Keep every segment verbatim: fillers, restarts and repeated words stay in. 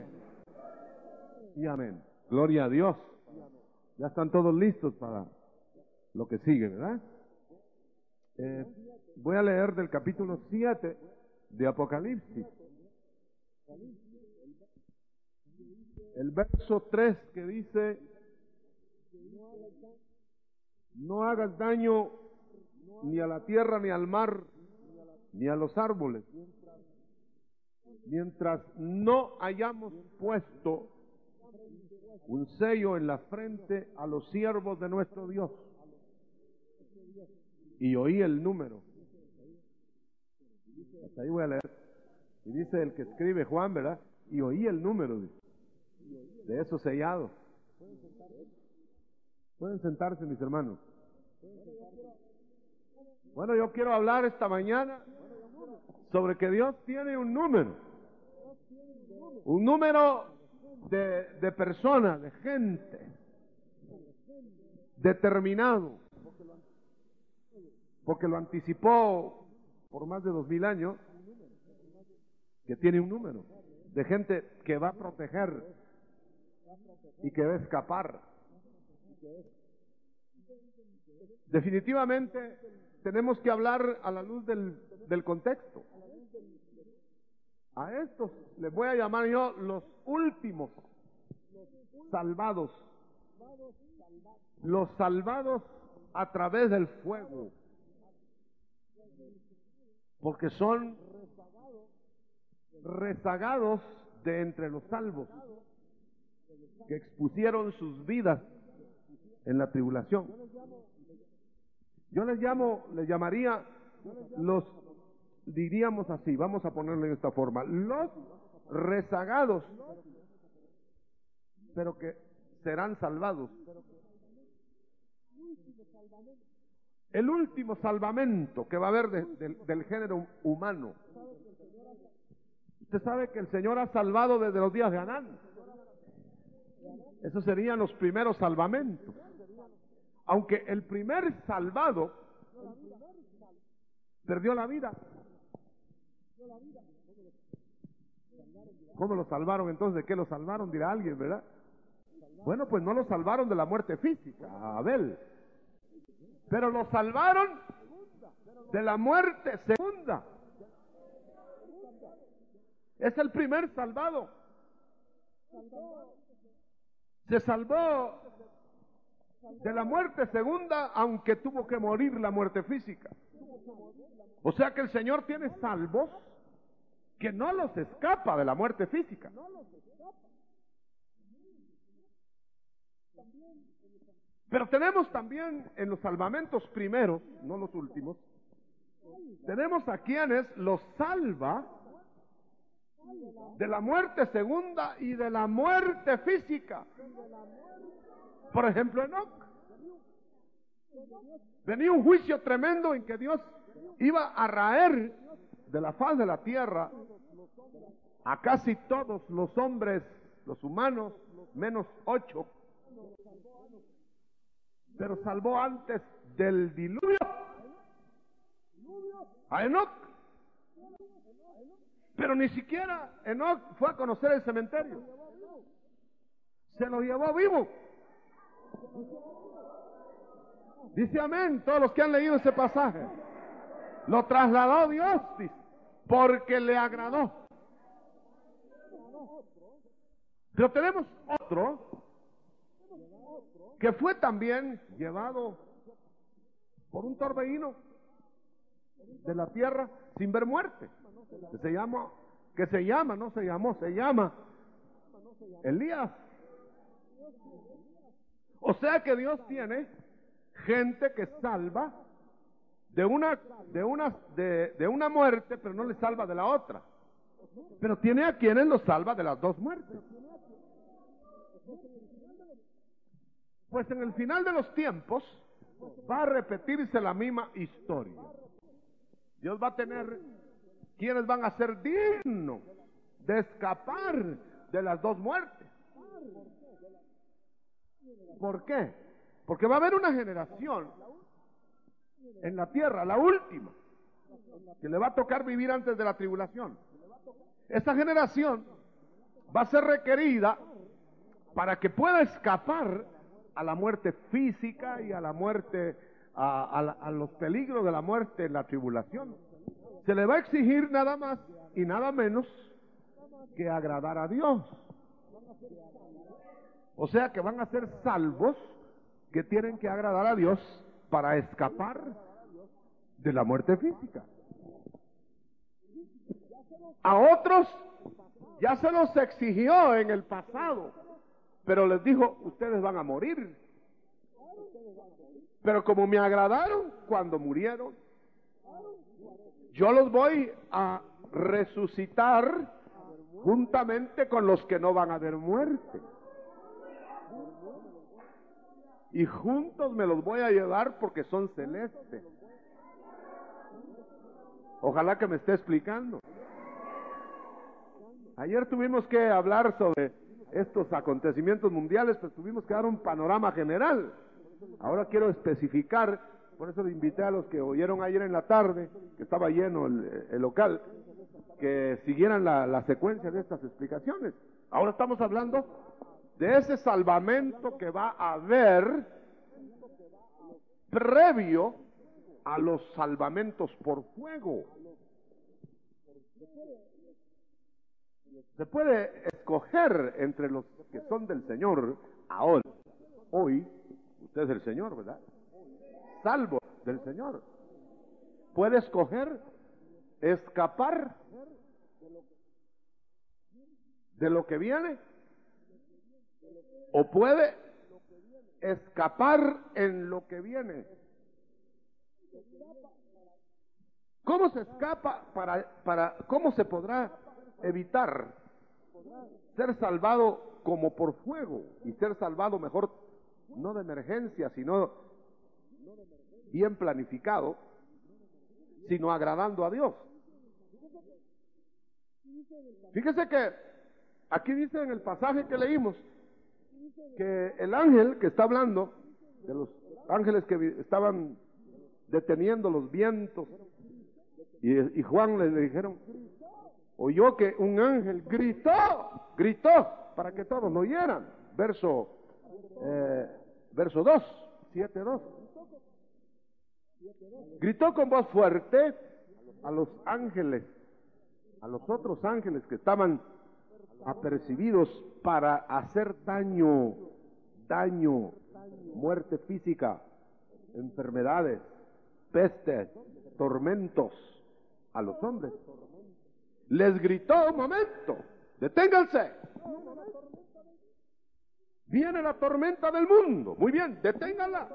Y amén. Gloria a Dios. Ya están todos listos para lo que sigue, ¿verdad? Eh, voy a leer del capítulo siete de Apocalipsis. El verso tres que dice: no hagas daño ni a la tierra, ni al mar, ni a los árboles, mientras no hayamos puesto un sello en la frente a los siervos de nuestro Dios. Y oí el número. Hasta ahí voy a leer. Y dice el que escribe, Juan, ¿verdad? Y oí el número de, de esos sellados. Pueden sentarse, mis hermanos. Bueno, yo quiero hablar esta mañana sobre que Dios tiene un número. Un número de, de personas, de gente, determinado, porque lo anticipó por más de dos mil años, que tiene un número de gente que va a proteger y que va a escapar. Definitivamente tenemos que hablar a la luz del, del contexto. A estos les voy a llamar yo los últimos salvados, los salvados a través del fuego, porque son rezagados de entre los salvos que expusieron sus vidas en la tribulación. Yo les llamo, les llamaría los, diríamos así, vamos a ponerlo en esta forma, los rezagados, pero que serán salvados. El último salvamento que va a haber de, de, del género humano. Usted sabe que el Señor ha salvado desde los días de Adán. Esos serían los primeros salvamentos. Aunque el primer salvado perdió la vida. ¿Cómo lo salvaron entonces? ¿De qué lo salvaron? Dirá alguien, ¿verdad? Bueno, pues no lo salvaron de la muerte física, a Abel. Pero lo salvaron de la muerte segunda. Es el primer salvado. Se salvó de la muerte segunda, aunque tuvo que morir la muerte física. O sea que el Señor tiene salvos que no los escapa de la muerte física. Pero tenemos también en los salvamentos primeros, no los últimos, tenemos a quienes los salva de la muerte segunda y de la muerte física. Por ejemplo, Enoc. Venía un juicio tremendo en que Dios iba a raer de la faz de la tierra a casi todos los hombres, los humanos, menos ocho. Pero salvó antes del diluvio a Enoc. Pero ni siquiera Enoc fue a conocer el cementerio. Se lo llevó vivo. Dice amén todos los que han leído ese pasaje. Lo trasladó Dios, dice, porque le agradó. Pero tenemos otro que fue también llevado por un torbellino de la tierra sin ver muerte, que se llama, que se llama, no se llamó, se llama Elías. O sea que Dios tiene gente que salva de una, de una, de, de una muerte, pero no le salva de la otra. Pero tiene a quienes los salva de las dos muertes. Pues en el final de los tiempos va a repetirse la misma historia. Dios va a tener quienes van a ser dignos de escapar de las dos muertes. ¿Por qué? Porque va a haber una generación en la tierra, la última, que le va a tocar vivir antes de la tribulación. Esa generación va a ser requerida para que pueda escapar a la muerte física y a la muerte, a, a, a los peligros de la muerte en la tribulación. Se le va a exigir nada más y nada menos que agradar a Dios. O sea que van a ser salvos que tienen que agradar a Dios para escapar de la muerte física. A otros ya se los exigió en el pasado, pero les dijo, ustedes van a morir. Pero como me agradaron cuando murieron, yo los voy a resucitar juntamente con los que no van a ver muerte. Y juntos me los voy a llevar porque son celestes. Ojalá que me esté explicando. Ayer tuvimos que hablar sobre estos acontecimientos mundiales, pues tuvimos que dar un panorama general. Ahora quiero especificar, por eso le invité a los que oyeron ayer en la tarde, que estaba lleno el, el local, que siguieran la, la secuencia de estas explicaciones. Ahora estamos hablando de ese salvamento que va a haber previo a los salvamentos por fuego. Se puede escoger entre los que son del Señor ahora, hoy, usted es el Señor, ¿verdad? Salvo del Señor. Puede escoger escapar de lo que viene, o puede escapar en lo que viene. ¿Cómo se escapa para, para, cómo se podrá evitar ser salvado como por fuego y ser salvado mejor, no de emergencia, sino bien planificado, sino agradando a Dios? Fíjese que aquí dice en el pasaje que leímos que el ángel que está hablando, de los ángeles que estaban deteniendo los vientos, y, y Juan le dijeron, oyó que un ángel gritó, gritó para que todos lo oyeran. Verso, eh, verso dos, siete dos. Gritó con voz fuerte a los ángeles, a los otros ángeles que estaban apercibidos para hacer daño, daño, muerte física, enfermedades, pestes, tormentos a los hombres. Les gritó, un momento, deténganse. Viene la tormenta del mundo. Muy bien, deténganla.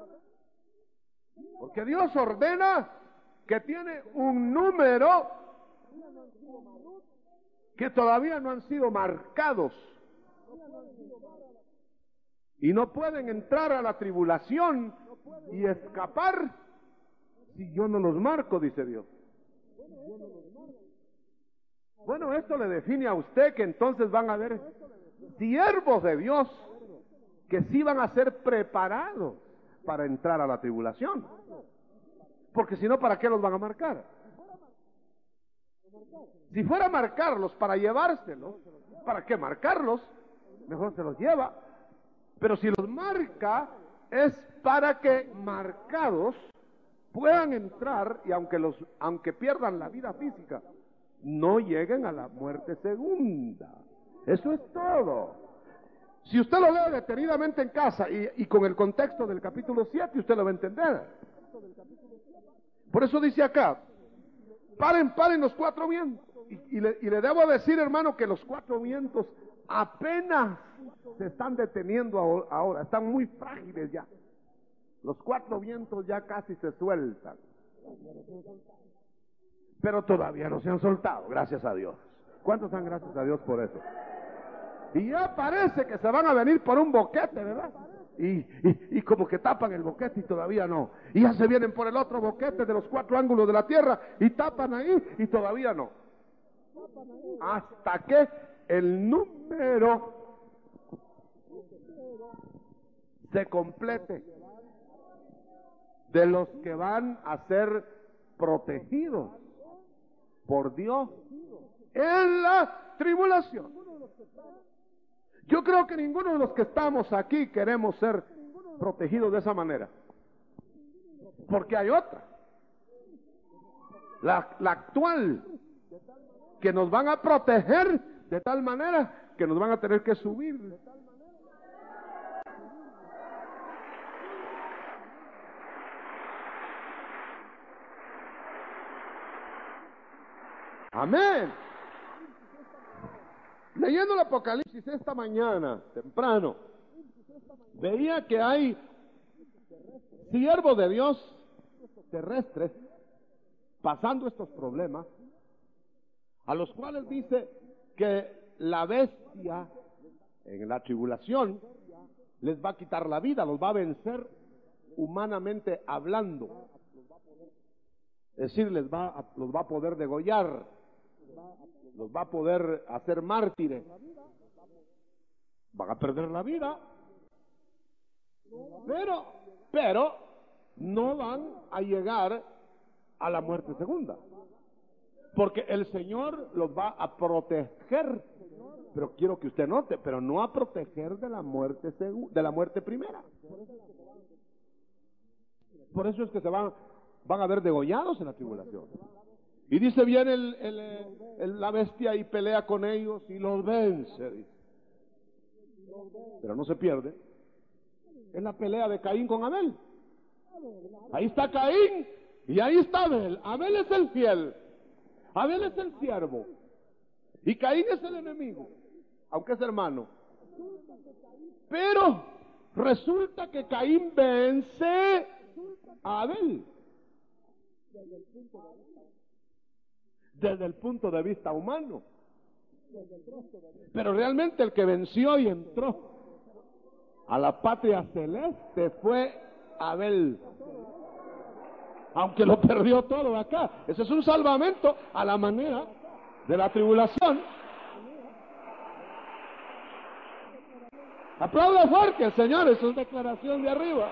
Porque Dios ordena que tiene un número que todavía no han sido marcados. Y no pueden entrar a la tribulación y escapar si yo no los marco, dice Dios. Bueno, esto le define a usted que entonces van a haber siervos de Dios que sí van a ser preparados para entrar a la tribulación. Porque si no, ¿para qué los van a marcar? Si fuera a marcarlos para llevárselos, ¿para qué marcarlos? Mejor se los lleva. Pero si los marca, es para que marcados puedan entrar y aunque los, aunque pierdan la vida física, no lleguen a la muerte segunda. Eso es todo. Si usted lo lee detenidamente en casa y, y con el contexto del capítulo siete, usted lo va a entender. Por eso dice acá, paren, paren los cuatro vientos. Y, y, le, y le debo decir, hermano, que los cuatro vientos apenas se están deteniendo ahora, están muy frágiles ya. Los cuatro vientos ya casi se sueltan. Pero todavía no se han soltado, gracias a Dios. ¿Cuántos dan gracias a Dios por eso? Y ya parece que se van a venir por un boquete, ¿verdad? Y, y, y como que tapan el boquete y todavía no. Y ya se vienen por el otro boquete de los cuatro ángulos de la tierra y tapan ahí y todavía no. Hasta que el número se complete de los que van a ser protegidos por Dios en la tribulación. Yo creo que ninguno de los que estamos aquí queremos ser protegidos de esa manera. Porque hay otra. La, la actual. Que nos van a proteger de tal manera que nos van a tener que subir. Amén. Leyendo el Apocalipsis esta mañana, temprano, veía que hay siervos de Dios terrestres pasando estos problemas, a los cuales dice que la bestia en la tribulación les va a quitar la vida, los va a vencer humanamente hablando. Es decir, les va a, los va a poder degollar, los va a poder hacer mártires, van a perder la vida, pero, pero no van a llegar a la muerte segunda, porque el Señor los va a proteger, pero quiero que usted note, pero no a proteger de la muerte segunda, de la muerte primera. Por eso es que se van, van a ver degollados en la tribulación. Y dice, viene el, el, el, la bestia y pelea con ellos y los vence, dice. Pero no se pierde. Es la pelea de Caín con Abel. Ahí está Caín y ahí está Abel. Abel es el fiel, Abel es el siervo y Caín es el enemigo, aunque es hermano. Pero resulta que Caín vence a Abel desde el punto de vista humano, pero realmente el que venció y entró a la patria celeste fue Abel, aunque lo perdió todo acá. Ese es un salvamento a la manera de la tribulación. Aplauda fuerte, señores, eso es declaración de arriba.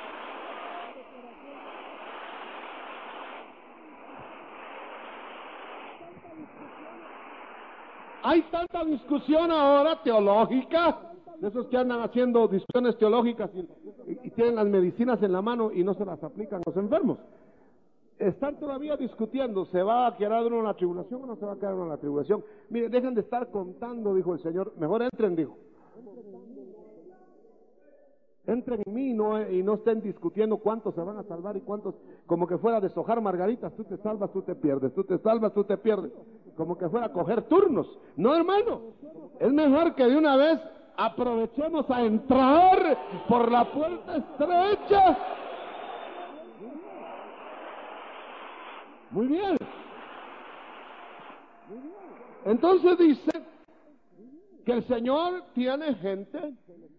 Hay tanta discusión ahora teológica, de esos que andan haciendo discusiones teológicas y, y, y tienen las medicinas en la mano y no se las aplican los enfermos. Están todavía discutiendo, ¿se va a quedar uno en la tribulación o no se va a quedar uno en la tribulación? Mire, dejen de estar contando, dijo el Señor, mejor entren, dijo. Entren en mí y no, y no estén discutiendo cuántos se van a salvar y cuántos, como que fuera a deshojar margaritas, tú te salvas, tú te pierdes, tú te salvas, tú te pierdes, como que fuera a coger turnos. No, hermano, es mejor que de una vez aprovechemos a entrar por la puerta estrecha. Muy bien. Entonces dice que el Señor tiene gente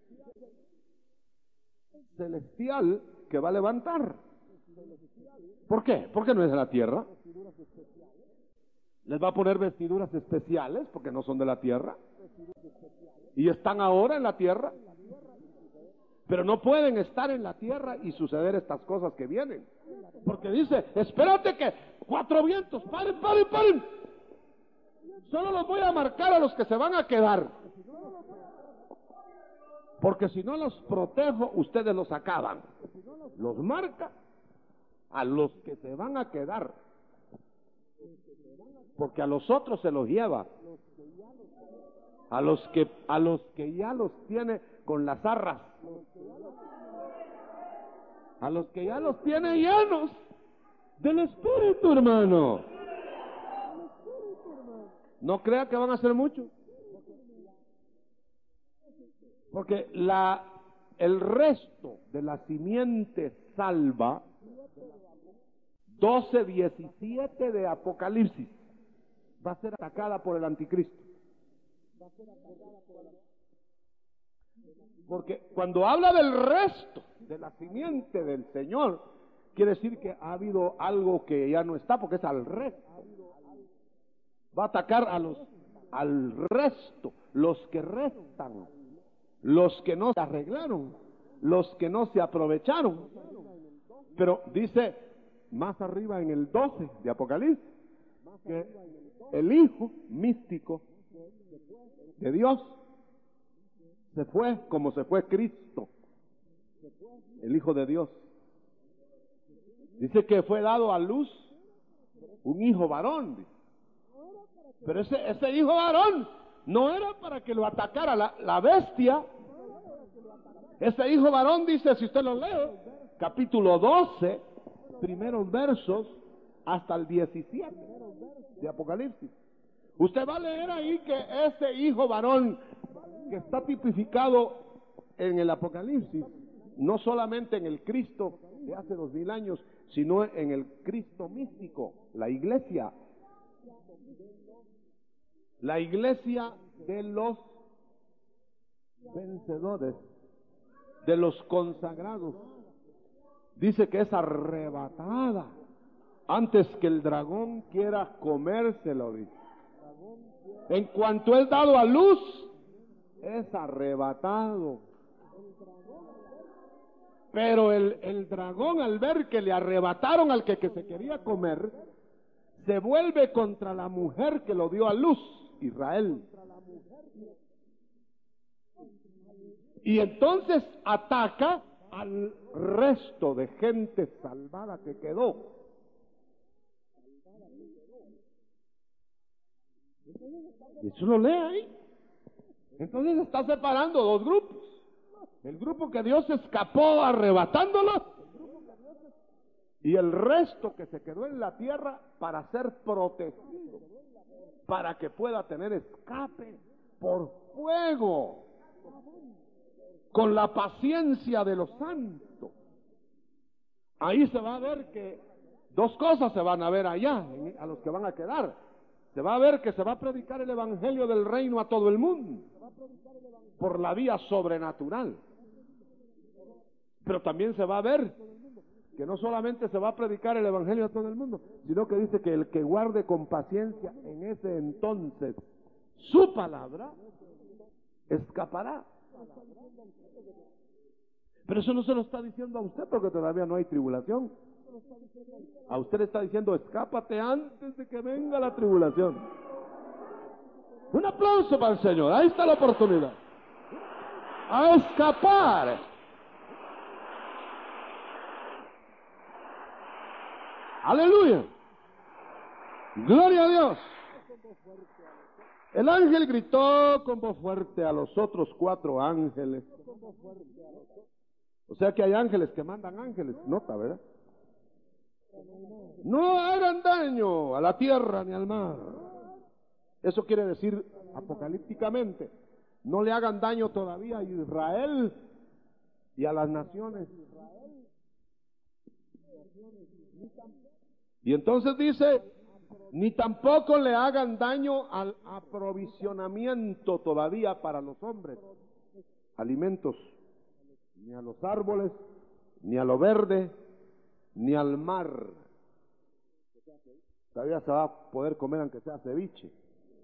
celestial que va a levantar. ¿Por qué? Porque no es de la tierra. Les va a poner vestiduras especiales porque no son de la tierra y están ahora en la tierra, pero no pueden estar en la tierra y suceder estas cosas que vienen, porque dice, espérate que cuatro vientos, paren, paren, paren, solo los voy a marcar a los que se van a quedar, porque si no los protejo, ustedes los acaban. Los marca a los que se van a quedar, porque a los otros se los lleva, a los que a los que ya los tiene con las arras, a los que ya los tiene llenos del Espíritu, hermano. No crea que van a ser muchos, porque la el resto de la simiente salva, doce diecisiete de Apocalipsis, va a ser atacada por el anticristo. Porque cuando habla del resto de la simiente del Señor, quiere decir que ha habido algo que ya no está, porque es al resto. Va a atacar a los al resto, los que restan, los que no se arreglaron, los que no se aprovecharon. Pero dice más arriba en el doce de Apocalipsis que el hijo místico de Dios se fue como se fue Cristo, el Hijo de Dios. Dice que fue dado a luz un hijo varón, dice. Pero ese, ese hijo varón no era para que lo atacara la, la bestia. Ese hijo varón, dice, si usted lo lee, capítulo doce, primeros versos, hasta el diecisiete de Apocalipsis. Usted va a leer ahí que ese hijo varón que está tipificado en el Apocalipsis, no solamente en el Cristo de hace dos mil años, sino en el Cristo místico, la iglesia. La iglesia de los vencedores, de los consagrados. Dice que es arrebatada antes que el dragón quiera comérselo, dice. En cuanto es dado a luz, es arrebatado. Pero el, el dragón, al ver que le arrebataron al que, que se quería comer, se vuelve contra la mujer que lo dio a luz, Israel. Y entonces ataca al resto de gente salvada que quedó. Eso lo lee ahí. Entonces está separando dos grupos. El grupo que Dios escapó arrebatándolo, y el resto que se quedó en la tierra para ser protegido, para que pueda tener escape por fuego, con la paciencia de los santos. Ahí se va a ver que dos cosas se van a ver allá, a los que van a quedar. Se va a ver que se va a predicar el evangelio del reino a todo el mundo, por la vía sobrenatural. Pero también se va a ver que no solamente se va a predicar el evangelio a todo el mundo, sino que dice que el que guarde con paciencia en ese entonces su palabra, escapará. Pero eso no se lo está diciendo a usted porque todavía no hay tribulación. A usted le está diciendo, escápate antes de que venga la tribulación. Un aplauso para el Señor. Ahí está la oportunidad. A escapar. Aleluya. Gloria a Dios. El ángel gritó con voz fuerte a los otros cuatro ángeles. O sea que hay ángeles que mandan ángeles, nota, ¿verdad? No hagan daño a la tierra ni al mar. Eso quiere decir apocalípticamente, no le hagan daño todavía a Israel y a las naciones. Y entonces dice, ni tampoco le hagan daño al aprovisionamiento todavía para los hombres, alimentos, ni a los árboles, ni a lo verde, ni al mar. Todavía se va a poder comer aunque sea ceviche.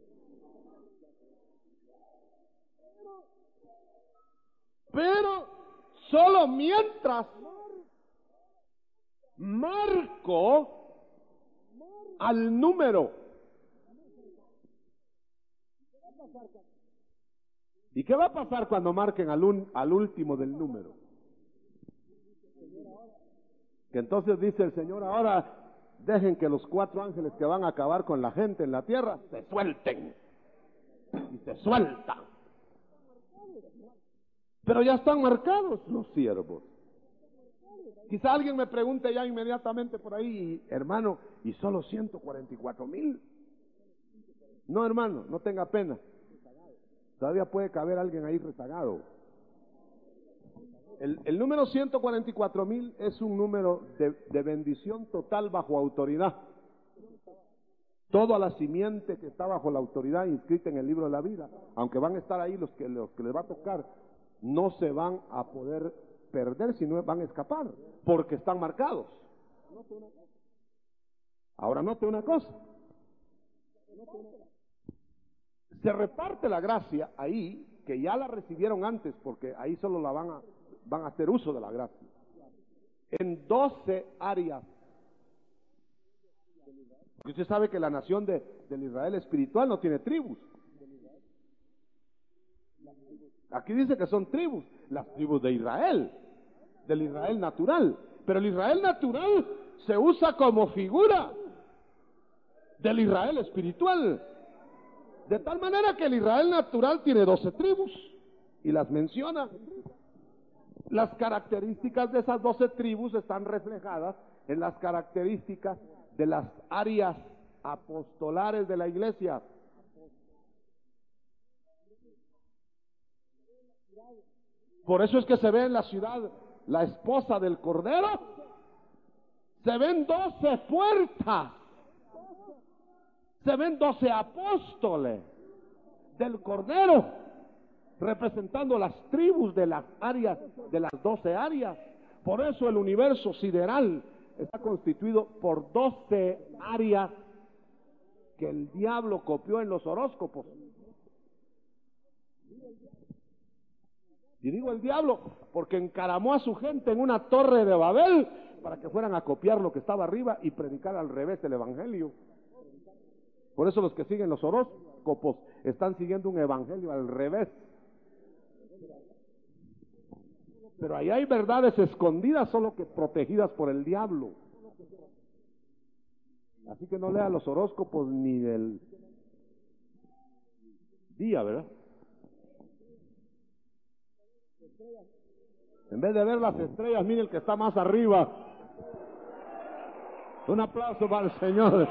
Pero solo mientras marco al número. ¿Y qué va a pasar cuando marquen al, un, al último del número? Que entonces dice el Señor, ahora dejen que los cuatro ángeles que van a acabar con la gente en la tierra se suelten. Y se sueltan. Pero ya están marcados los siervos. Quizá alguien me pregunte ya inmediatamente por ahí, hermano, ¿y solo ciento cuarenta y cuatro mil? No, hermano, no tenga pena. Todavía puede caber alguien ahí rezagado. El, el número ciento cuarenta y cuatro mil es un número de, de bendición total bajo autoridad. Toda la simiente que está bajo la autoridad inscrita en el libro de la vida, aunque van a estar ahí los que, los que les va a tocar, no se van a poder perder, sino van a escapar, porque están marcados. Ahora note una cosa. Se reparte la gracia ahí, que ya la recibieron antes, porque ahí solo la van a, van a hacer uso de la gracia, en doce áreas. Porque usted sabe que la nación de, del Israel espiritual no tiene tribus. Aquí dice que son tribus, las tribus de Israel, del Israel natural. Pero el Israel natural se usa como figura del Israel espiritual. De tal manera que el Israel natural tiene doce tribus y las menciona. Las características de esas doce tribus están reflejadas en las características de las áreas apostolares de la iglesia. Por eso es que se ve en la ciudad la esposa del Cordero. Se ven doce puertas. Se ven doce apóstoles del Cordero, representando las tribus de las áreas, de las doce áreas. Por eso el universo sideral está constituido por doce áreas que el diablo copió en los horóscopos. Y digo el diablo porque encaramó a su gente en una torre de Babel para que fueran a copiar lo que estaba arriba y predicar al revés el evangelio. Por eso los que siguen los horóscopos están siguiendo un evangelio al revés. Pero ahí hay verdades escondidas, solo que protegidas por el diablo. Así que no lea los horóscopos ni del día, ¿verdad? En vez de ver las estrellas, mire el que está más arriba. Un aplauso para el Señor.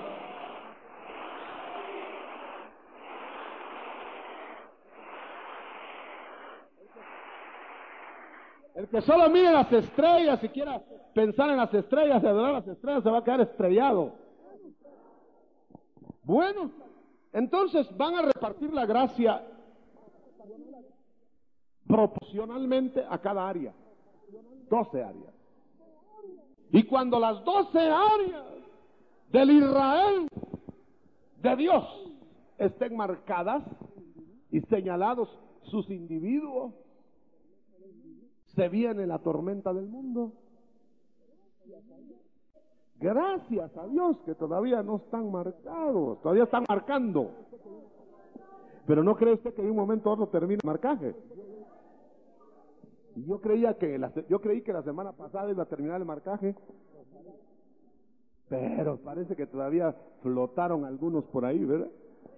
El que solo mire las estrellas y quiera pensar en las estrellas y adorar las estrellas se va a quedar estrellado. Bueno, entonces van a repartir la gracia proporcionalmente a cada área. Doce áreas. Y cuando las doce áreas del Israel de Dios estén marcadas y señalados sus individuos, se viene la tormenta del mundo. Gracias a Dios que todavía no están marcados, todavía están marcando. Pero ¿no cree usted que de un momento a otro termina el marcaje? Y yo creía que la, yo creí que la semana pasada iba a terminar el marcaje, pero parece que todavía flotaron algunos por ahí, ¿verdad?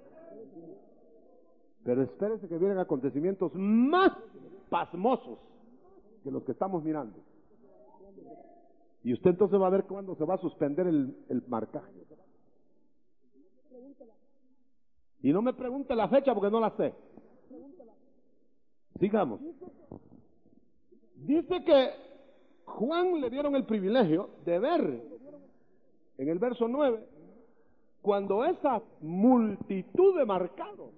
Pero espérese que vienen acontecimientos más pasmosos que los que estamos mirando. Y usted entonces va a ver cuándo se va a suspender el, el marcaje. Y no me pregunte la fecha porque no la sé. Sigamos. Dice que Juan le dieron el privilegio de ver en el verso nueve cuando esa multitud de marcados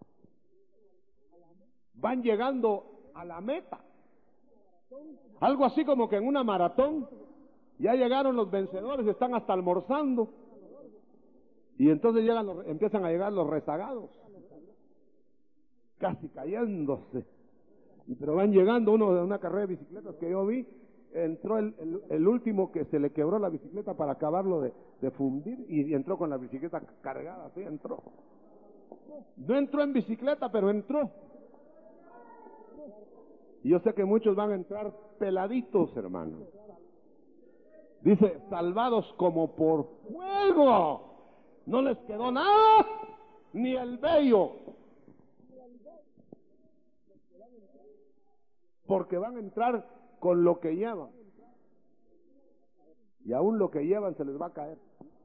van llegando a la meta. Algo así como que en una maratón ya llegaron los vencedores, están hasta almorzando y entonces llegan los, empiezan a llegar los rezagados, casi cayéndose. Y pero van llegando. Uno de una carrera de bicicletas que yo vi, entró el, el, el último que se le quebró la bicicleta para acabarlo de, de fundir y entró con la bicicleta cargada, así entró. No entró en bicicleta, pero entró. Y yo sé que muchos van a entrar peladitos, hermano. Dice, salvados como por fuego. No les quedó nada, ni el vello. Porque van a entrar con lo que llevan. Y aún lo que llevan se les va a caer.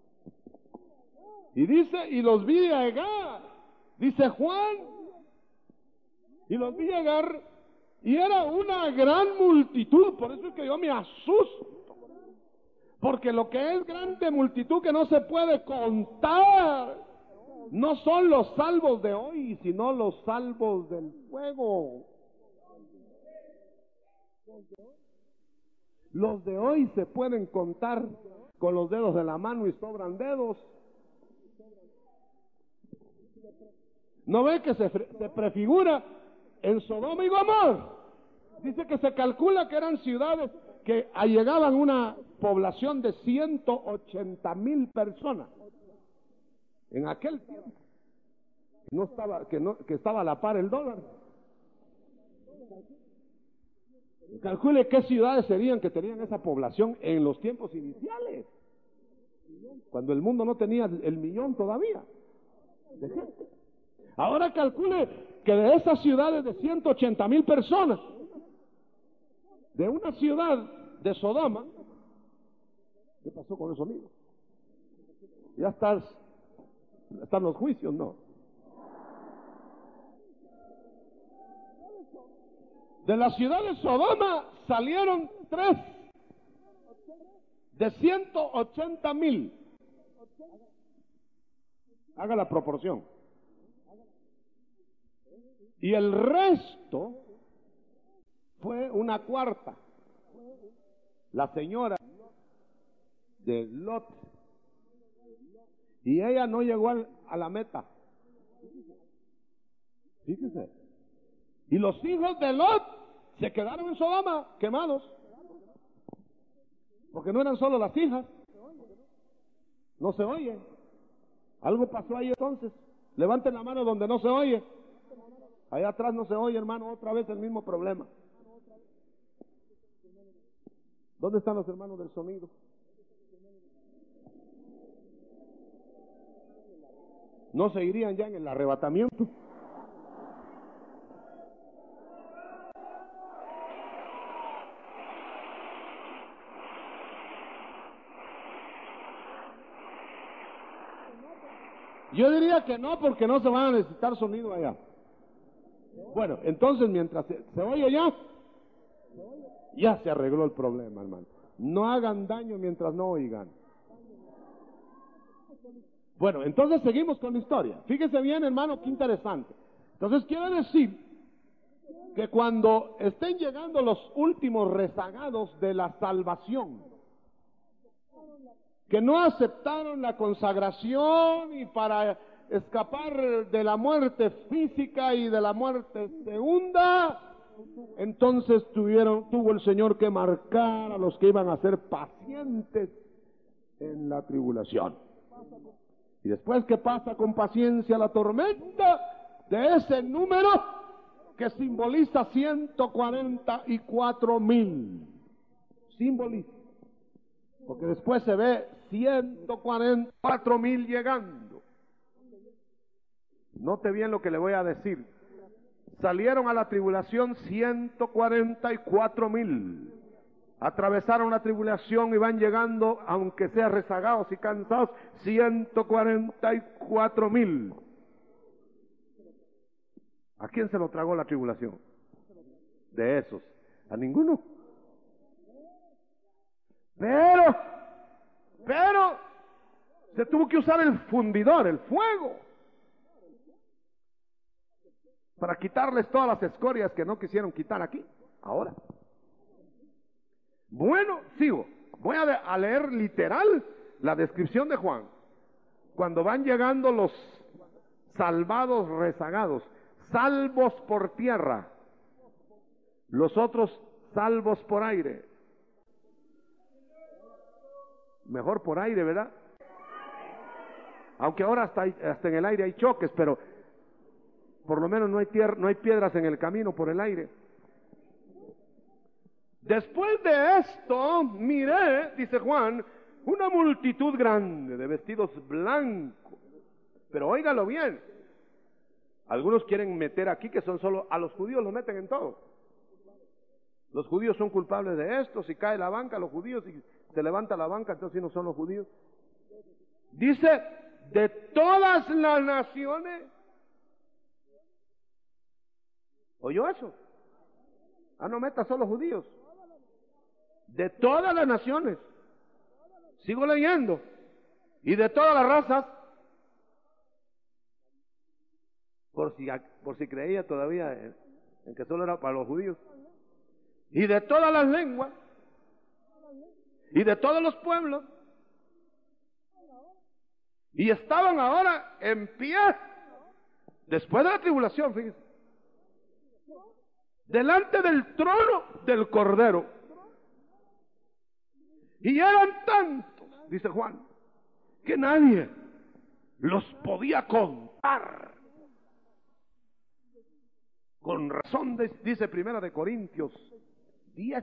Y dice, y los vi llegar. Dice Juan. Y los vi llegar. Y era una gran multitud. Por eso es que yo me asusto. Porque lo que es grande multitud que no se puede contar, no son los salvos de hoy, sino los salvos del fuego. Los de hoy se pueden contar con los dedos de la mano y sobran dedos. ¿No ve que se, se prefigura en Sodoma y Gomorra? Dice que se calcula que eran ciudades que allegaban una población de ciento ochenta mil personas en aquel tiempo. No estaba, que, no, que estaba a la par el dólar. Calcule qué ciudades serían que tenían esa población en los tiempos iniciales, cuando el mundo no tenía el millón todavía de gente. Ahora calcule que de esas ciudades de ciento ochenta mil personas, de una ciudad de Sodoma, ¿qué pasó con eso, amigo? Ya estás, están los juicios, ¿no? De la ciudad de Sodoma salieron tres de ciento ochenta mil. Haga la proporción. Y el resto fue una cuarta. La señora de Lot. Y ella no llegó al, a la meta. Fíjese. Y los hijos de Lot se quedaron en Sodoma quemados. Porque no eran solo las hijas. No se oye. Algo pasó ahí entonces. Levanten la mano donde no se oye. Allá atrás no se oye, hermano. Otra vez el mismo problema. ¿Dónde están los hermanos del sonido? ¿No se irían ya en el arrebatamiento? Yo diría que no, porque no se van a necesitar sonido allá. Bueno, entonces mientras se, se oye ya, ya se arregló el problema, hermano. No hagan daño mientras no oigan. Bueno, entonces seguimos con la historia. Fíjese bien, hermano, qué interesante. Entonces quiere decir que cuando estén llegando los últimos rezagados de la salvación, que no aceptaron la consagración y para escapar de la muerte física y de la muerte segunda, entonces tuvieron, tuvo el Señor que marcar a los que iban a ser pacientes en la tribulación. Y después que pasa con paciencia la tormenta, de ese número que simboliza ciento cuarenta y cuatro mil, simboliza, porque después se ve ciento cuarenta y cuatro mil llegando. Note bien lo que le voy a decir. Salieron a la tribulación ciento cuarenta y cuatro mil. Atravesaron la tribulación y van llegando, aunque sea rezagados y cansados, ciento cuarenta y cuatro mil. ¿A quién se lo tragó la tribulación? De esos. A ninguno. Pero, pero, se tuvo que usar el fundidor, el fuego, para quitarles todas las escorias que no quisieron quitar aquí, ahora. Bueno, sigo. Voy a, de, a leer literal la descripción de Juan. Cuando van llegando los salvados rezagados, salvos por tierra, los otros salvos por aire. Mejor por aire, ¿verdad? Aunque ahora hasta, hay, hasta en el aire hay choques, pero por lo menos no hay, tierra, no hay piedras en el camino por el aire. Después de esto, miré, dice Juan, una multitud grande de vestidos blancos. Pero óigalo bien. Algunos quieren meter aquí que son solo, a los judíos los meten en todo. Los judíos son culpables de esto, si cae la banca, los judíos, si se levanta la banca, entonces si no son los judíos. Dice, de todas las naciones. ¿Oyó eso? Ah, no meta solo judíos. De todas las naciones. Sigo leyendo. Y de todas las razas. Por si, por si creía todavía en, en que solo era para los judíos. Y de todas las lenguas. Y de todos los pueblos. Y estaban ahora en pie. Después de la tribulación, fíjense. Delante del trono del Cordero. Y eran tantos, dice Juan, que nadie los podía contar. Con razón dice Primera de Corintios diez,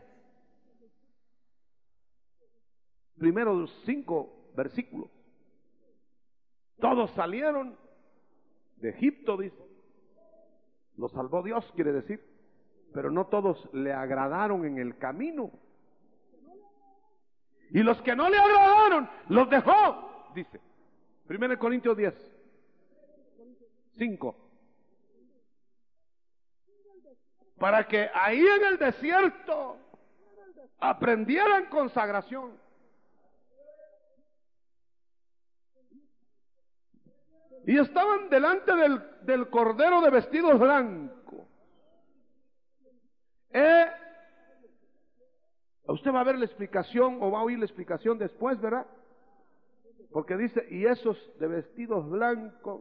primeros cinco versículos. Todos salieron de Egipto, dice. Los salvó Dios, quiere decir. Pero no todos le agradaron en el camino. Y los que no le agradaron, los dejó, dice. Primera de Corintios diez, cinco. Para que ahí en el desierto aprendieran consagración. Y estaban delante del, del Cordero de vestidos blancos. Eh, usted va a ver la explicación o va a oír la explicación después, ¿verdad? Porque dice, y esos de vestidos blancos,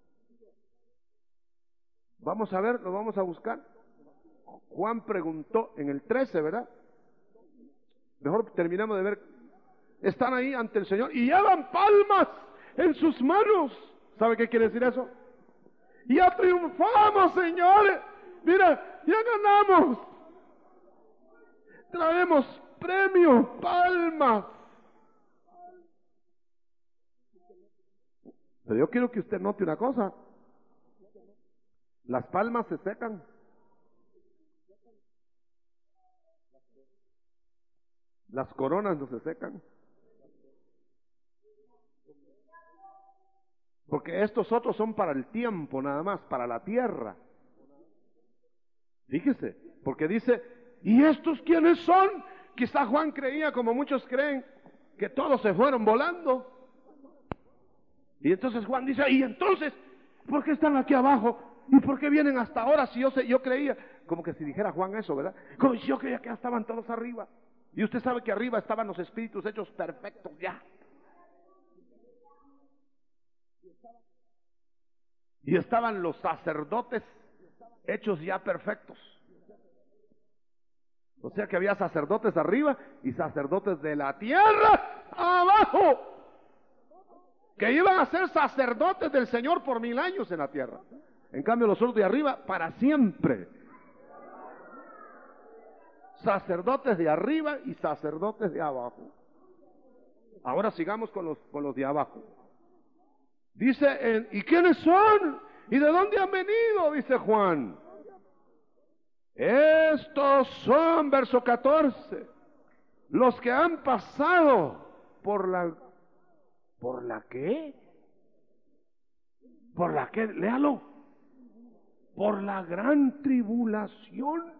vamos a ver, lo vamos a buscar. Juan preguntó en el trece, ¿verdad? Mejor terminamos de ver. Están ahí ante el Señor y llevan palmas en sus manos. ¿Sabe qué quiere decir eso? Ya triunfamos, señores. Mira, ya ganamos. Traemos premios, palmas. Pero yo quiero que usted note una cosa. Las palmas se secan. Las coronas no se secan. Porque estos otros son para el tiempo nada más, para la tierra. Fíjese, porque dice, ¿y estos quiénes son? Quizá Juan creía, como muchos creen, que todos se fueron volando. Y entonces Juan dice, ¿y entonces por qué están aquí abajo? ¿Y por qué vienen hasta ahora si yo, sé, yo creía? Como que si dijera Juan eso, ¿verdad? Como si yo creía que ya estaban todos arriba. Y usted sabe que arriba estaban los espíritus hechos perfectos ya. Y estaban los sacerdotes hechos ya perfectos. O sea que había sacerdotes arriba y sacerdotes de la tierra abajo, que iban a ser sacerdotes del Señor por mil años en la tierra. En cambio los otros de arriba para siempre. Sacerdotes de arriba y sacerdotes de abajo. Ahora sigamos con los, con los de abajo. Dice, en, ¿y quiénes son? ¿Y de dónde han venido? Dice Juan. Estos son, verso catorce, los que han pasado por la, ¿por la qué? ¿Por la qué? Léalo. Por la gran tribulación.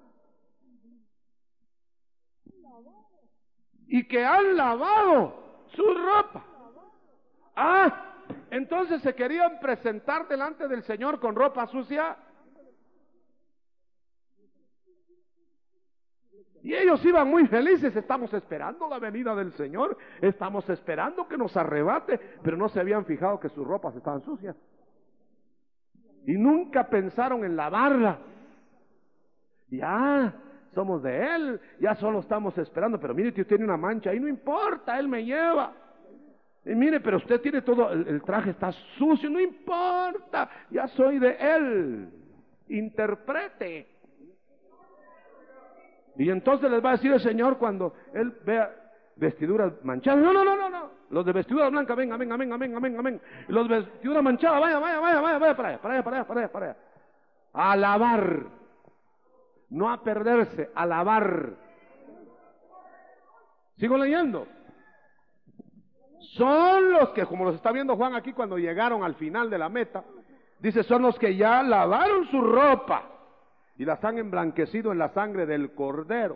Y que han lavado su ropa. Ah, entonces se querían presentar delante del Señor con ropa sucia. Y ellos iban muy felices. Estamos esperando la venida del Señor, estamos esperando que nos arrebate. Pero no se habían fijado que sus ropas estaban sucias. Y nunca pensaron en lavarlas. Ya somos de Él, ya solo estamos esperando. Pero mire, usted tiene una mancha, y no importa, Él me lleva. Y mire, pero usted tiene todo, el, el traje está sucio, no importa, ya soy de Él. Interprete. Y entonces les va a decir el Señor cuando Él vea vestiduras manchadas. No, no, no, no, no. Los de vestidura blanca, venga, venga, venga, venga, venga, venga. Y los de vestidura manchada, vaya, vaya, vaya, vaya, vaya, para allá, para allá, para allá, para allá, para allá. A lavar. No a perderse, a lavar. Sigo leyendo. Son los que, como los está viendo Juan aquí cuando llegaron al final de la meta, dice, son los que ya lavaron su ropa y las han emblanquecido en la sangre del Cordero.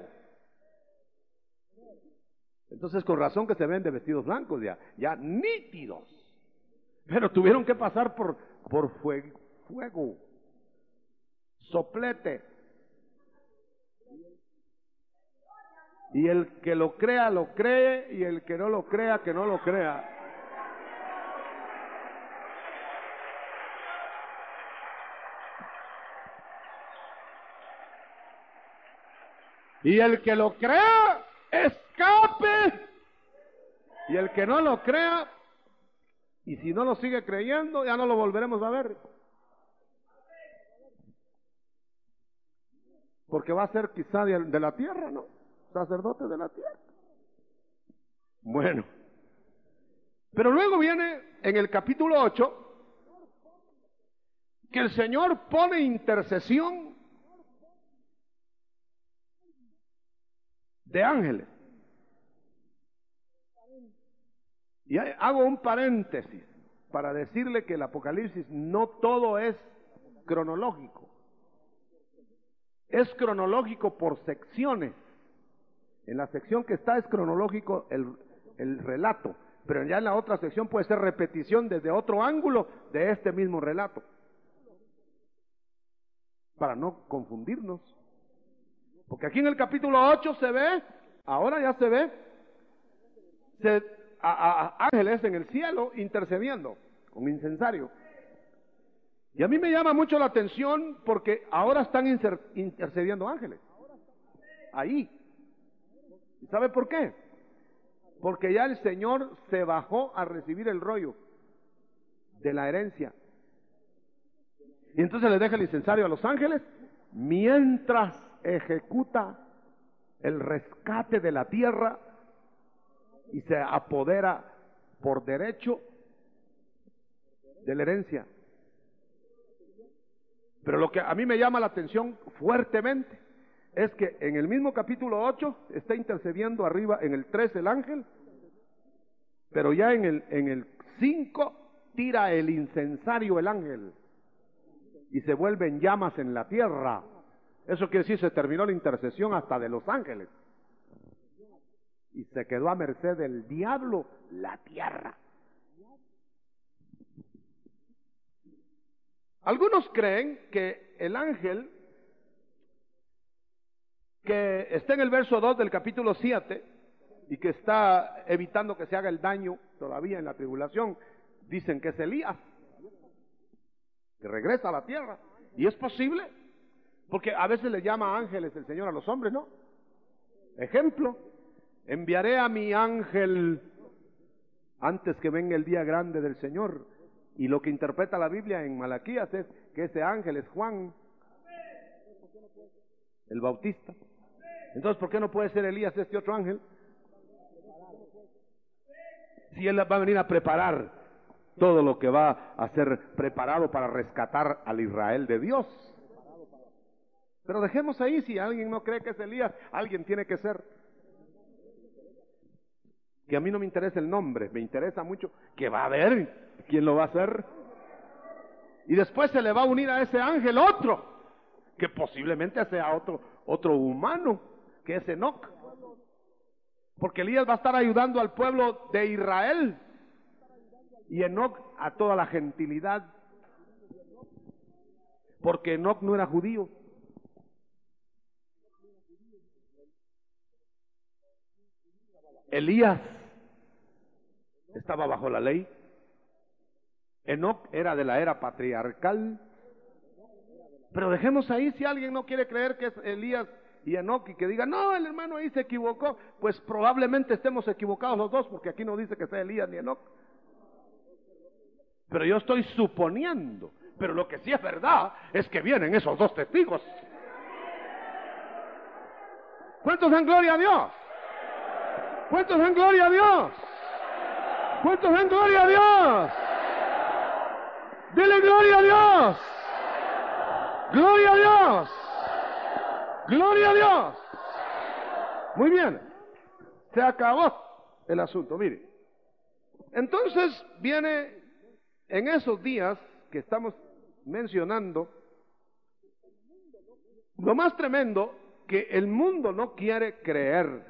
Entonces con razón que se ven de vestidos blancos ya, ya nítidos. Pero tuvieron que pasar por, por fuego, fuego, soplete. Y el que lo crea, lo cree, y el que no lo crea, que no lo crea. Y el que lo crea, escape. Y el que no lo crea, y si no lo sigue creyendo, ya no lo volveremos a ver. porque va a ser quizá de, de la tierra, ¿no? Sacerdote de la tierra. Bueno, pero luego viene en el capítulo ocho que el Señor pone intercesión de ángeles. Y hago un paréntesis para decirle que el Apocalipsis no todo es cronológico. Es cronológico por secciones. En la sección que está es cronológico el, el relato, pero ya en la otra sección puede ser repetición desde otro ángulo de este mismo relato, para no confundirnos. Porque aquí en el capítulo ocho se ve, ahora ya se ve, se, a, a, a ángeles en el cielo intercediendo con incensario. Y a mí me llama mucho la atención porque ahora están inter, intercediendo ángeles. Ahí. ¿Y sabe por qué? Porque ya el Señor se bajó a recibir el rollo de la herencia. Y entonces le deja el incensario a los ángeles mientras ejecuta el rescate de la tierra y se apodera por derecho de la herencia. Pero lo que a mí me llama la atención fuertemente es que en el mismo capítulo ocho está intercediendo arriba en el tres el ángel, pero ya en el, en el cinco tira el incensario el ángel y se vuelven llamas en la tierra. Eso quiere decir, se terminó la intercesión hasta de los ángeles. Y se quedó a merced del diablo la tierra. Algunos creen que el ángel que está en el verso dos del capítulo siete y que está evitando que se haga el daño todavía en la tribulación, dicen que es Elías, que regresa a la tierra. Y es posible, porque a veces le llama ángeles el Señor a los hombres, ¿no? Ejemplo, enviaré a mi ángel antes que venga el día grande del Señor. Y lo que interpreta la Biblia en Malaquías es que ese ángel es Juan el Bautista. Entonces, ¿por qué no puede ser Elías este otro ángel? Si él va a venir a preparar todo lo que va a ser preparado para rescatar al Israel de Dios. Pero dejemos ahí, si alguien no cree que es Elías, alguien tiene que ser. Que a mí no me interesa el nombre, me interesa mucho que va a haber quién lo va a hacer. Y después se le va a unir a ese ángel otro, que posiblemente sea otro, otro humano, que es Enoc. Porque Elías va a estar ayudando al pueblo de Israel y Enoc a toda la gentilidad, porque Enoc no era judío. Elías estaba bajo la ley. Enoc era de la era patriarcal. Pero dejemos ahí, si alguien no quiere creer que es Elías y Enoc y que diga, no, el hermano ahí se equivocó, pues probablemente estemos equivocados los dos, porque aquí no dice que sea Elías ni Enoc. Pero yo estoy suponiendo, pero lo que sí es verdad es que vienen esos dos testigos. ¿Cuántos dan gloria a Dios? ¿Cuántos dan gloria a Dios? ¿Cuántos dan gloria a Dios? Dile gloria a Dios. Gloria a Dios. Gloria a Dios. Muy bien. Se acabó el asunto, mire. Entonces viene en esos días que estamos mencionando, lo más tremendo, que el mundo no quiere creer,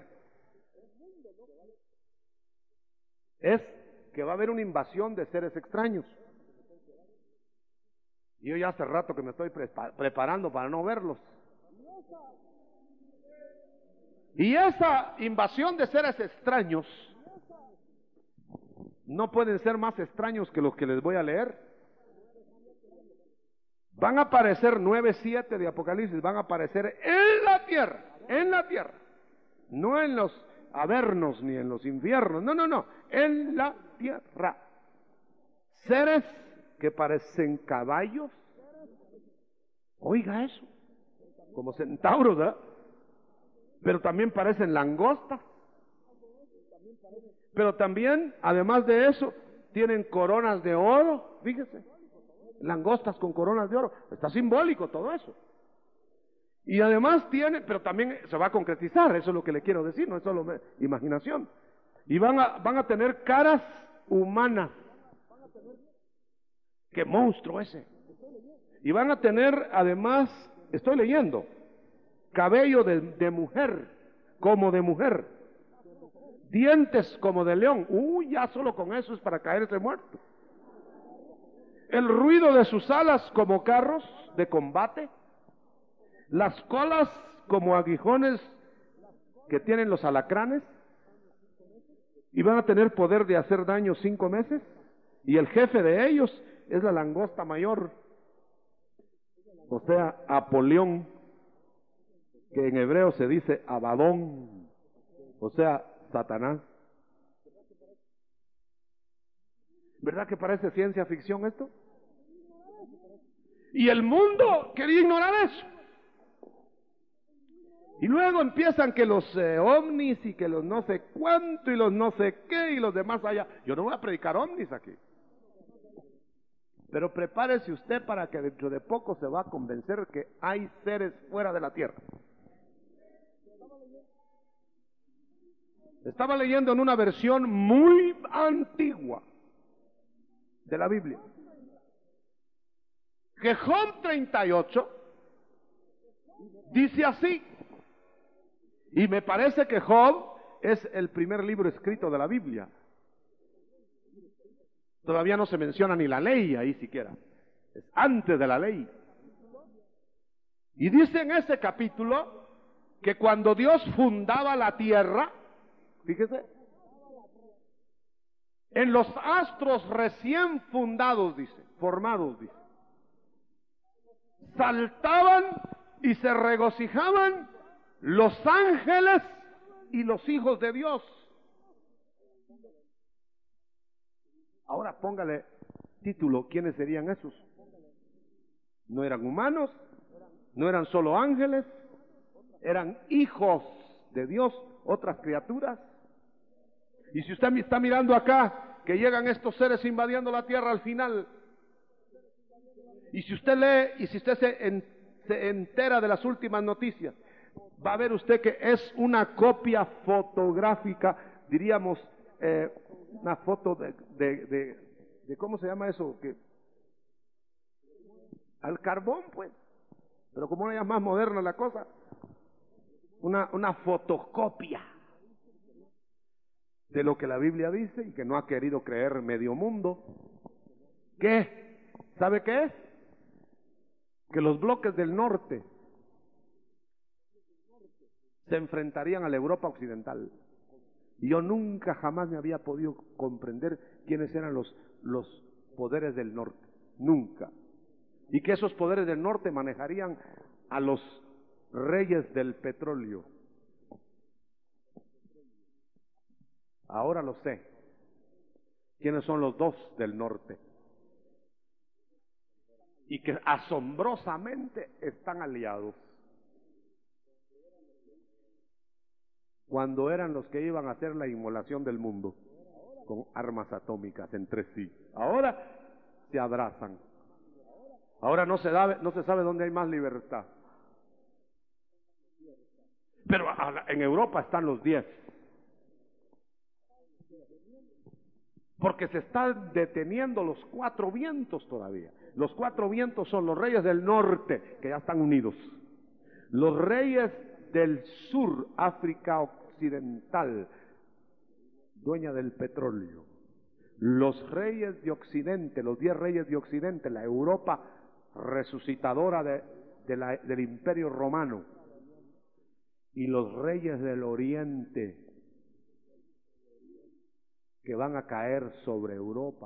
es que va a haber una invasión de seres extraños. Y yo ya hace rato que me estoy preparando para no verlos. Y esa invasión de seres extraños no pueden ser más extraños que los que les voy a leer. Van a aparecer nueve siete de Apocalipsis, van a aparecer en la tierra, en la tierra, no en los avernos ni en los infiernos, no, no, no, en la tierra. Seres que parecen caballos. Oiga eso. como centauros, ¿verdad? Pero también parecen langostas. Pero también, además de eso, tienen coronas de oro, fíjese, langostas con coronas de oro. Está simbólico todo eso. Y además tiene, pero también se va a concretizar, eso es lo que le quiero decir, no es solo imaginación. Y van a, van a tener caras humanas. ¡Qué monstruo ese! Y van a tener, además, estoy leyendo, cabello de, de mujer, como de mujer, dientes como de león. Uy, ya solo con eso es para caerse muerto. El ruido de sus alas como carros de combate, las colas como aguijones que tienen los alacranes, y van a tener poder de hacer daño cinco meses, y el jefe de ellos es la langosta mayor, o sea, Apolión, que en hebreo se dice Abadón, o sea, Satanás. ¿Verdad que parece ciencia ficción esto? Y el mundo quería ignorar eso. Y luego empiezan que los eh, ovnis y que los no sé cuánto y los no sé qué y los demás allá. Yo no voy a predicar ovnis aquí. Pero prepárese usted para que dentro de poco se va a convencer que hay seres fuera de la tierra. Estaba leyendo en una versión muy antigua de la Biblia que Job treinta y ocho dice así, y me parece que Job es el primer libro escrito de la Biblia. Todavía no se menciona ni la ley ahí siquiera, es antes de la ley. Y dice en ese capítulo que cuando Dios fundaba la tierra, fíjese, en los astros recién fundados, dice, formados, dice, saltaban y se regocijaban los ángeles y los hijos de Dios. Ahora póngale título, ¿quiénes serían esos? No eran humanos, no eran solo ángeles, eran hijos de Dios, otras criaturas. Y si usted me está mirando acá, que llegan estos seres invadiendo la tierra al final, y si usted lee, y si usted se, en, se entera de las últimas noticias, va a ver usted que es una copia fotográfica, diríamos, eh, una foto de, de, de, de, ¿cómo se llama eso? Que, al carbón, pues, pero como una ya más moderna la cosa, una, una fotocopia de lo que la Biblia dice y que no ha querido creer medio mundo. ¿Qué? ¿Sabe qué es? Que los bloques del norte se enfrentarían a la Europa occidental. Y yo nunca jamás me había podido comprender quiénes eran los, los poderes del norte. Nunca. Y que esos poderes del norte manejarían a los reyes del petróleo. Ahora lo sé. ¿Quiénes son los dos del norte? Y que asombrosamente están aliados. Cuando eran los que iban a hacer la inmolación del mundo con armas atómicas entre sí. Ahora se abrazan. Ahora no se, da, no se sabe dónde hay más libertad. Pero en Europa están los diez. Porque se están deteniendo los cuatro vientos todavía. Los cuatro vientos son los reyes del norte, que ya están unidos. Los reyes del sur, África occidental, dueña del petróleo. Los reyes de occidente, los diez reyes de occidente, la Europa resucitadora de, de la, del imperio romano. Y los reyes del oriente, que van a caer sobre Europa.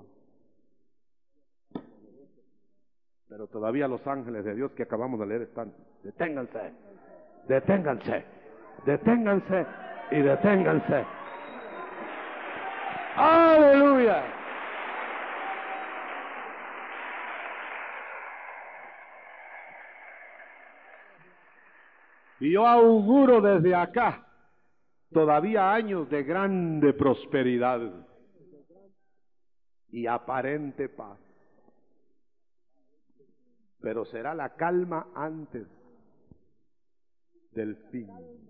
Pero todavía los ángeles de Dios que acabamos de leer están, deténganse, deténganse, deténganse y deténganse. ¡Aleluya! Y yo auguro desde acá todavía años de grande prosperidad y aparente paz. Pero será la calma antes del fin.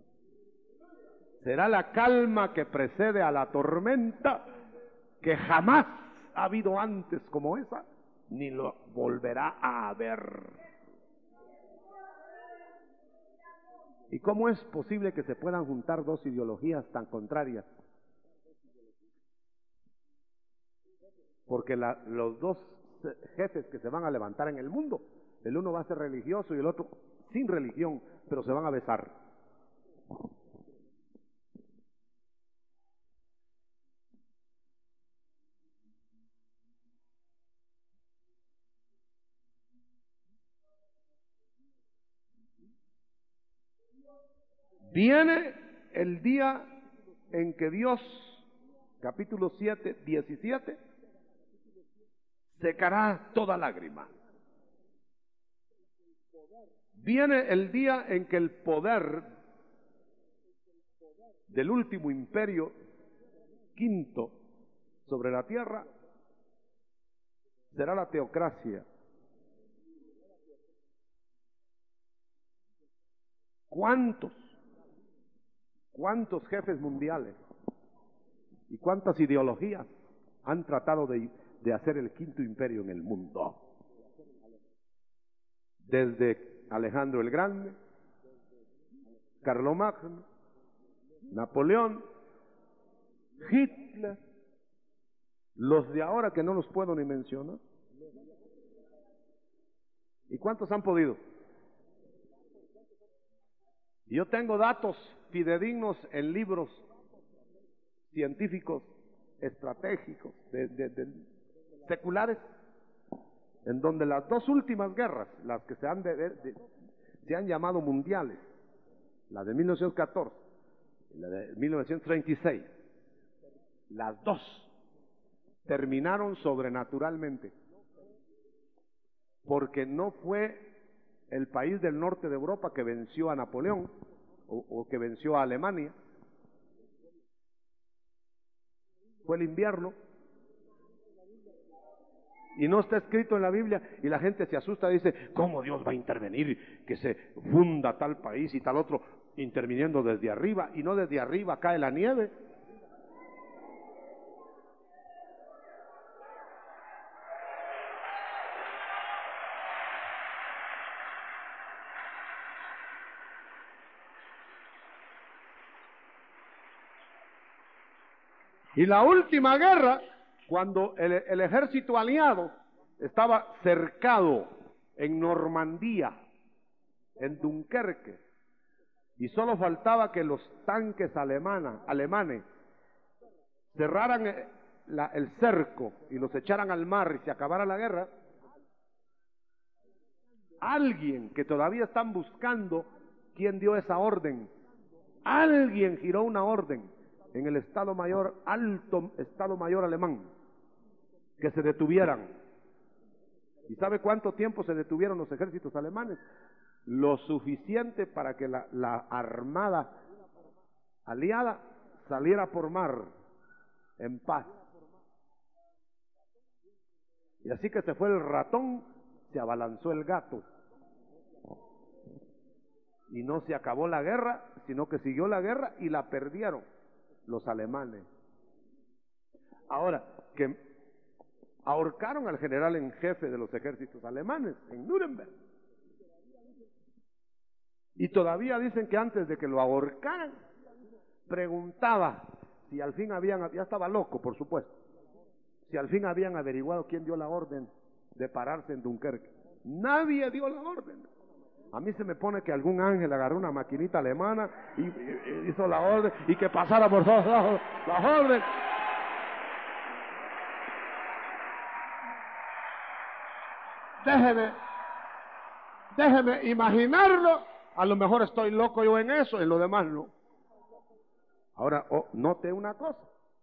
Será la calma que precede a la tormenta, que jamás ha habido antes como esa, ni lo volverá a haber. ¿Y cómo es posible que se puedan juntar dos ideologías tan contrarias? Porque la, los dos jefes que se van a levantar en el mundo, el uno va a ser religioso y el otro sin religión, pero se van a besar. Viene el día en que Dios, capítulo siete, diecisiete, secará toda lágrima. Viene el día en que el poder del último imperio quinto sobre la tierra será la teocracia. ¿Cuántos? ¿Cuántos jefes mundiales y cuántas ideologías han tratado de, de hacer el quinto imperio en el mundo? Desde Alejandro el Grande, Carlomagno, Napoleón, Hitler, los de ahora que no los puedo ni mencionar. ¿Y cuántos han podido? Yo tengo datos fidedignos en libros científicos, estratégicos, de, de, de, seculares, en donde las dos últimas guerras, las que se han, de, de, se han llamado mundiales, la de mil novecientos catorce y la de mil novecientos treinta y seis, las dos terminaron sobrenaturalmente, porque no fue el país del norte de Europa que venció a Napoleón o, o que venció a Alemania, fue el invierno. Y no está escrito en la Biblia y la gente se asusta y dice, ¿cómo Dios va a intervenir? Que se funda tal país y tal otro, interviniendo desde arriba, y no desde arriba cae la nieve. Y la última guerra, cuando el, el ejército aliado estaba cercado en Normandía, en Dunkerque, y solo faltaba que los tanques alemana, alemanes cerraran el, la, el cerco y los echaran al mar y se acabara la guerra, alguien que todavía están buscando quién dio esa orden, alguien giró una orden en el Estado Mayor, alto Estado Mayor alemán, que se detuvieran. ¿Y sabe cuánto tiempo se detuvieron los ejércitos alemanes? Lo suficiente para que la, la armada aliada saliera por mar en paz. Y así que se fue el ratón, se abalanzó el gato. Y no se acabó la guerra, sino que siguió la guerra y la perdieron los alemanes. Ahora, que ahorcaron al general en jefe de los ejércitos alemanes en Nuremberg. Y todavía dicen que antes de que lo ahorcaran, preguntaba si al fin habían, ya estaba loco por supuesto, si al fin habían averiguado quién dio la orden de pararse en Dunkerque. Nadie dio la orden. A mí se me pone que algún ángel agarró una maquinita alemana y, y, y hizo la orden y que pasara por todos lados la orden. Déjeme, déjeme imaginarlo. A lo mejor estoy loco yo en eso, en lo demás no. Ahora, oh, note una cosa.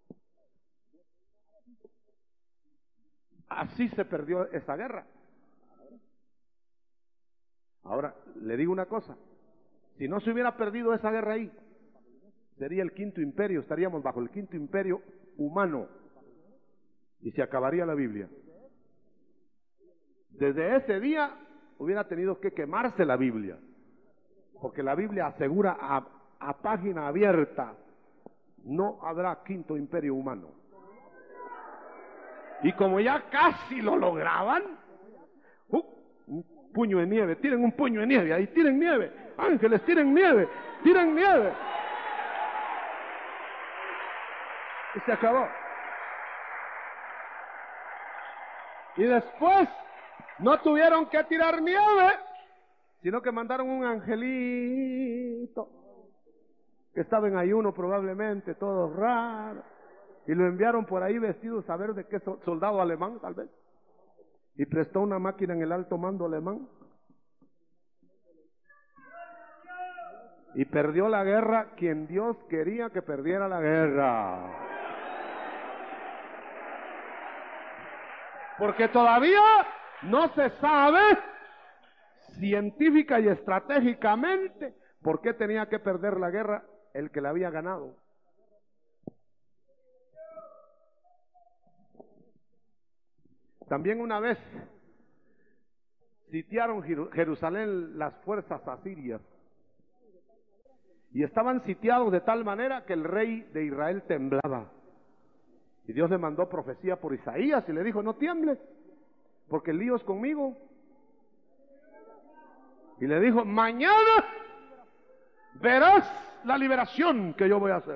Así se perdió esa guerra. Ahora, le digo una cosa. Si no se hubiera perdido esa guerra ahí, sería el quinto imperio, estaríamos bajo el quinto imperio humano y se acabaría la Biblia. Desde ese día hubiera tenido que quemarse la Biblia, porque la Biblia asegura a, a página abierta, no habrá quinto imperio humano. Y como ya casi lo lograban, uh, un puño de nieve, tiren un puño de nieve, ahí tiren nieve, ángeles, tiren nieve, tiren nieve. Y se acabó. Y después no tuvieron que tirar nieve, sino que mandaron un angelito que estaba en ayuno probablemente, todo raro, y lo enviaron por ahí vestido a saber de qué soldado alemán tal vez, y prestó una máquina en el alto mando alemán y perdió la guerra quien Dios quería que perdiera la guerra. Porque todavía no se sabe científica y estratégicamente por qué tenía que perder la guerra el que la había ganado. También una vez sitiaron Jerusalén las fuerzas asirias y estaban sitiados de tal manera que el rey de Israel temblaba. Y Dios le mandó profecía por Isaías y le dijo: no tiembles, porque el lío es conmigo. Y le dijo: mañana verás la liberación que yo voy a hacer.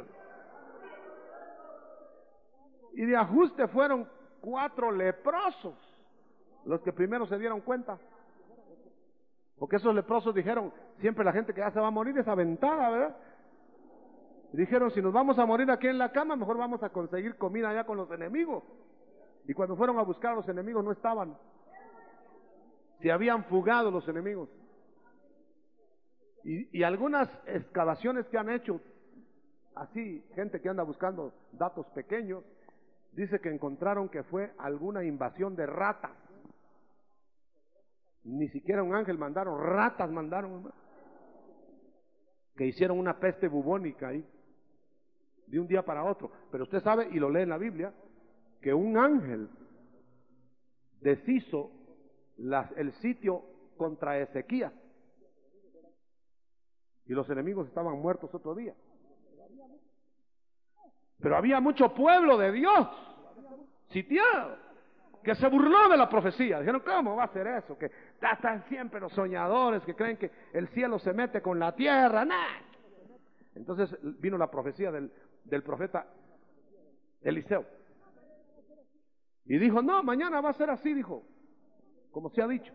Y de ajuste fueron cuatro leprosos los que primero se dieron cuenta. Porque esos leprosos dijeron, siempre la gente que ya se va a morir es aventada, ¿verdad? Y dijeron, si nos vamos a morir aquí en la cama, mejor vamos a conseguir comida allá con los enemigos. Y cuando fueron a buscar a los enemigos no estaban. Se habían fugado los enemigos. Y, y algunas excavaciones que han hecho, así, gente que anda buscando datos pequeños, dice que encontraron que fue alguna invasión de ratas. Ni siquiera un ángel mandaron, ratas mandaron, que hicieron una peste bubónica ahí, de un día para otro. Pero usted sabe, y lo lee en la Biblia, que un ángel deshizo las, el sitio contra Ezequías, y los enemigos estaban muertos otro día. Pero había mucho pueblo de Dios sitiado, que se burló de la profecía. Dijeron, ¿cómo va a ser eso? Que están siempre los soñadores que creen que el cielo se mete con la tierra. Nah. Entonces vino la profecía del, del profeta Eliseo. Y dijo, no, mañana va a ser así, dijo, como se ha dicho.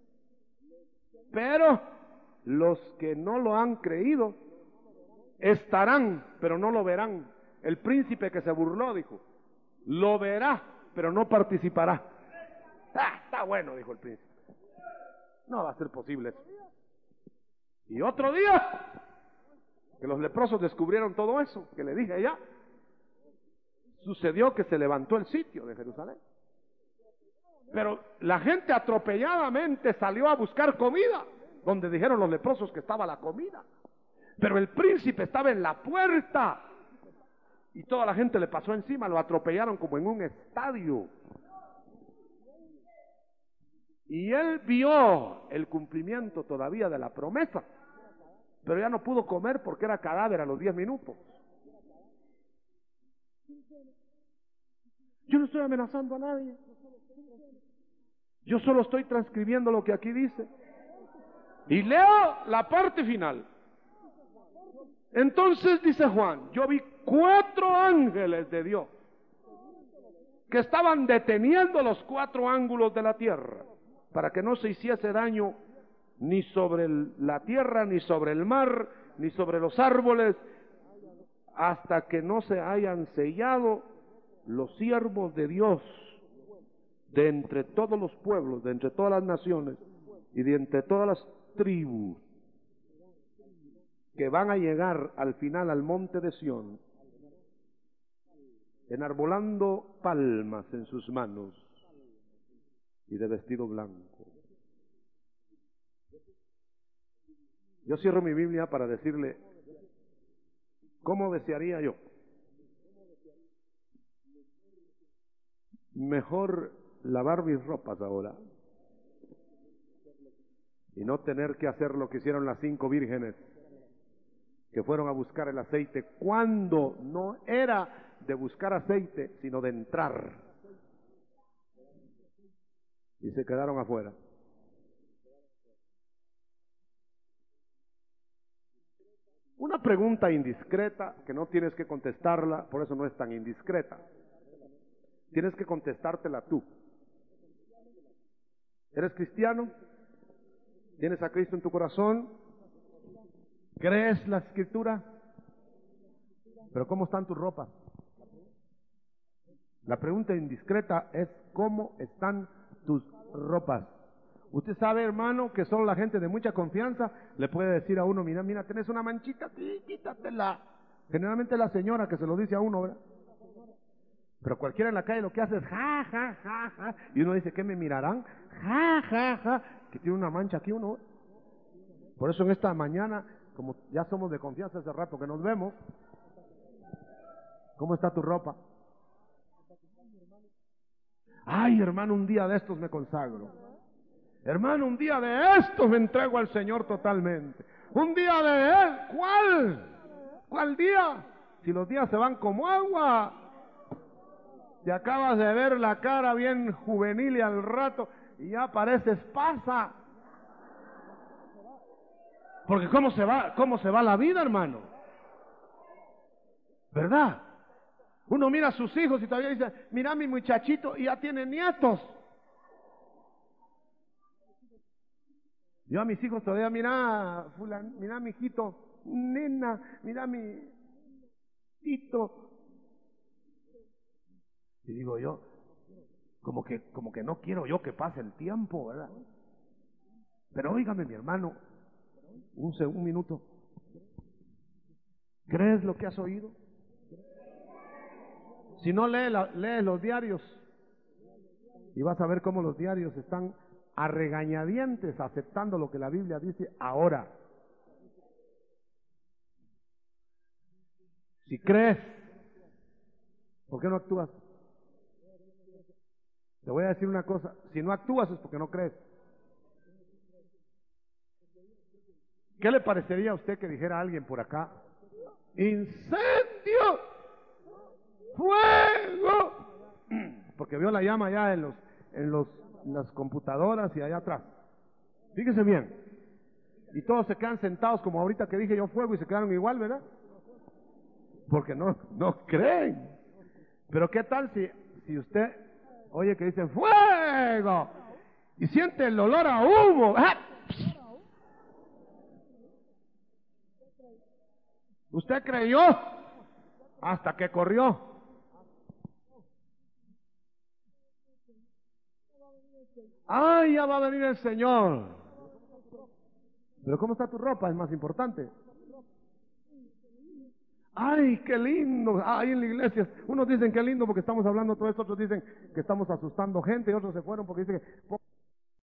Pero los que no lo han creído estarán, pero no lo verán. El príncipe que se burló, dijo, lo verá, pero no participará. Ah, está bueno, dijo el príncipe. No va a ser posible eso. Y otro día, que los leprosos descubrieron todo eso, que le dije ya, sucedió que se levantó el sitio de Jerusalén. Pero la gente atropelladamente salió a buscar comida, donde dijeron los leprosos que estaba la comida. Pero el príncipe estaba en la puerta, y toda la gente le pasó encima, lo atropellaron como en un estadio. Y él vio el cumplimiento todavía de la promesa, pero ya no pudo comer porque era cadáver a los diez minutos. Yo no estoy amenazando a nadie. Yo solo estoy transcribiendo lo que aquí dice. Y leo la parte final. Entonces dice Juan, yo vi cuatro ángeles de Dios que estaban deteniendo los cuatro ángulos de la tierra para que no se hiciese daño ni sobre el, la tierra, ni sobre el mar, ni sobre los árboles, hasta que no se hayan sellado los siervos de Dios de entre todos los pueblos, de entre todas las naciones y de entre todas las tribus que van a llegar al final al monte de Sión, enarbolando palmas en sus manos y de vestido blanco. Yo cierro mi Biblia para decirle cómo desearía yo mejor lavar mis ropas ahora y no tener que hacer lo que hicieron las cinco vírgenes que fueron a buscar el aceite cuando no era de buscar aceite, sino de entrar, y se quedaron afuera. Una pregunta indiscreta que no tienes que contestarla, por eso no es tan indiscreta. Tienes que contestártela tú. ¿Eres cristiano? ¿Tienes a Cristo en tu corazón? ¿Crees la Escritura? Pero ¿cómo están tus ropas? La pregunta indiscreta es ¿cómo están tus ropas? Usted sabe, hermano, que solo la gente de mucha confianza le puede decir a uno, mira, mira, tenés una manchita, sí, quítatela. Generalmente la señora que se lo dice a uno, ¿verdad? Pero cualquiera en la calle lo que hace es ja, ja, ja, ja. Y uno dice, ¿qué me mirarán? Ja, ja, ja. Que tiene una mancha aquí uno. Por eso en esta mañana, como ya somos de confianza hace rato que nos vemos, ¿cómo está tu ropa? Ay, hermano, un día de estos me consagro. Hermano, un día de estos me entrego al Señor totalmente. Un día de Él, ¿cuál? ¿Cuál día? Si los días se van como agua. Te acabas de ver la cara bien juvenil y al rato y ya pareces pasa. Porque cómo se va, cómo se va la vida, hermano. ¿Verdad? Uno mira a sus hijos y todavía dice, mira mi muchachito y ya tiene nietos. Yo a mis hijos todavía, mira, fulan, mira mi hijito, nena, mira mi hijito. Y digo yo, como que, como que no quiero yo que pase el tiempo, ¿verdad? Pero óigame, mi hermano, un, un minuto. ¿Crees lo que has oído? Si no, lee, la, lee los diarios y vas a ver cómo los diarios están a regañadientes aceptando lo que la Biblia dice ahora. Si crees, ¿por qué no actúas? Te voy a decir una cosa, si no actúas es porque no crees. ¿Qué le parecería a usted que dijera a alguien por acá? ¡Incendio! ¡Fuego! Porque vio la llama allá en los, en los, en las computadoras y allá atrás. Fíjese bien. Y todos se quedan sentados como ahorita que dije yo fuego y se quedaron igual, ¿verdad? Porque no, no creen. Pero ¿qué tal si, si usted oye que dicen fuego y siente el olor a humo? ¡Ah! Usted creyó hasta que corrió. ¡Ay, ya va a venir el Señor! Pero ¿cómo está tu ropa? Es más importante. ¡Ay, qué lindo! Ahí en la iglesia, unos dicen que lindo porque estamos hablando todo esto, otros dicen que estamos asustando gente y otros se fueron porque dicen que